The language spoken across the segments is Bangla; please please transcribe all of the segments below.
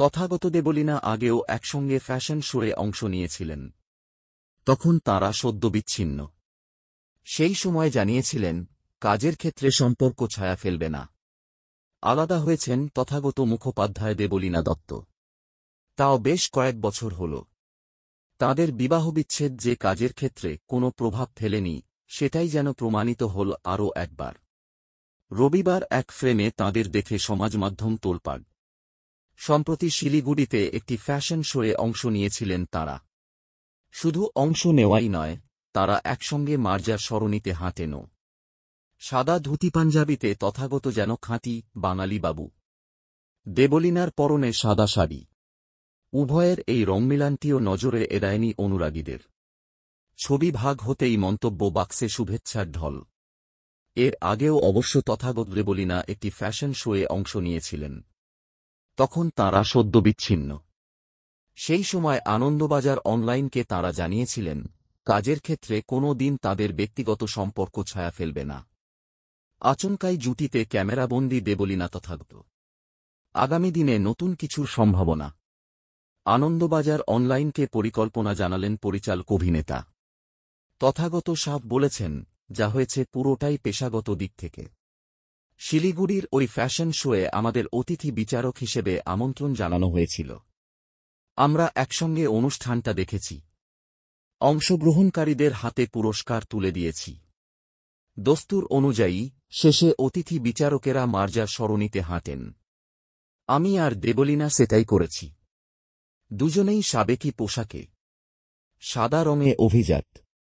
তথাগত দেবলীনা আগেও একসঙ্গে ফ্যাশন শোয়ে অংশ নিয়েছিলেন। তখন তাঁরা সদ্য বিচ্ছিন্ন। সেই সময় জানিয়েছিলেন, কাজের ক্ষেত্রে সম্পর্ক ছায়া ফেলবে না। আলাদা হয়েছেন তথাগত মুখোপাধ্যায় দেবলীনা দত্ত। তাও বেশ কয়েক বছর হল। তাঁদের বিবাহবিচ্ছেদ যে কাজের ক্ষেত্রে কোনো প্রভাব ফেলেনি, সেটাই যেন প্রমাণিত হল আরও একবার। রবিবার এক ফ্রেমে তাঁদের দেখে সমাজমাধ্যম তোলপাড়। সম্প্রতি শিলিগুড়িতে একটি ফ্যাশন শোয়ে অংশ নিয়েছিলেন তাঁরা। শুধু অংশ নেওয়াই নয়, তাঁরা একসঙ্গে মার্জার সরণিতে হাঁটেনও। সাদা ধুতি পাঞ্জাবিতে তথাগত যেন খাঁটি বাঙালি বাবু। দেবলীনার পরনে সাদা শাড়ি। উভয়ের এই রংমিলানটিও নজরে এড়ায়নি অনুরাগীদের। ছবি ভাগ হতেই মন্তব্য বাক্সে শুভেচ্ছার ঢল। এর আগেও অবশ্য তথাগত দেবলীনা একটি ফ্যাশন শোয়ে অংশ নিয়েছিলেন। তখন তাঁরা সদ্য বিচ্ছিন্ন। সেই সময় আনন্দবাজার অনলাইনকে তাঁরা জানিয়েছিলেন, কাজের ক্ষেত্রে কোনো দিন তাদের ব্যক্তিগত সম্পর্ক ছায়া ফেলবে না। আচমকাই জুটিতে ক্যামেরাবন্দি দেবলীনা তথাগত। আগামী দিনে নতুন কিছুর সম্ভাবনা। আনন্দবাজার অনলাইনকে পরিকল্পনা জানালেন পরিচালক অভিনেতা তথাগত সাফ বলেছেন, যা হয়েছে পুরোটাই পেশাগত দিক থেকে। শিলিগুড়ির ওই ফ্যাশন শোয়ে আমাদের অতিথি বিচারক হিসেবে আমন্ত্রণ জানানো হয়েছিল। আমরা একসঙ্গে অনুষ্ঠানটা দেখেছি। অংশগ্রহণকারীদের হাতে পুরস্কার তুলে দিয়েছি। দস্তুর অনুযায়ী শেষে অতিথি বিচারকেরা মার্জার সরণিতে হাঁটেন। আমি আর দেবলীনা সেটাই করেছি। দুজনেই সাবেকি পোশাকে, সাদা রঙে অভিজাত।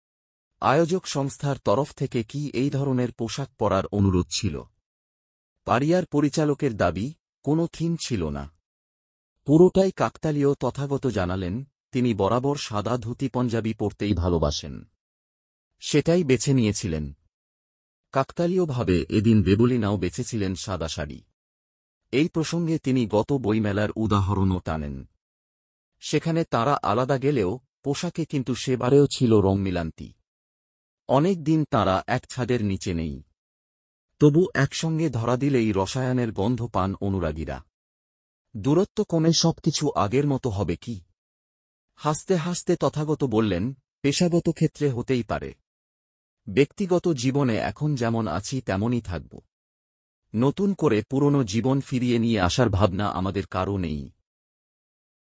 আয়োজক সংস্থার তরফ থেকে কি এই ধরনের পোশাক পরার অনুরোধ ছিল? পারিয়ার পরিচালকের দাবি, কোনো থিম ছিল না। পুরোটাই কাকতালীয়। তথাগত জানালেন, তিনি বরাবর সাদা ধুতি পাঞ্জাবি পরতেই ভালোবাসেন। সেটাই বেছে নিয়েছিলেন। কাকতালীয়ভাবে এদিন দেবলীনাও বেছেছিলেন সাদা শাড়ি। এই প্রসঙ্গে তিনি গত বইমেলার উদাহরণও টানেন। সেখানে তাঁরা আলাদা গেলেও পোশাকে কিন্তু সেবারেও ছিল রংমিলান্তি। অনেক দিন তাঁরা এক ছাদের নিচে নেই। তবু একসঙ্গে ধরা দিলেই রসায়নের গন্ধ পান অনুরাগীরা। দূরত্ব কমে সবকিছু আগের মতো হবে কি? হাসতে হাসতে তথাগত বললেন, পেশাগত ক্ষেত্রে হতেই পারে। ব্যক্তিগত জীবনে এখন যেমন আছি তেমনই থাকব। নতুন করে পুরনো জীবন ফিরিয়ে নিয়ে আসার ভাবনা আমাদের কারও নেই।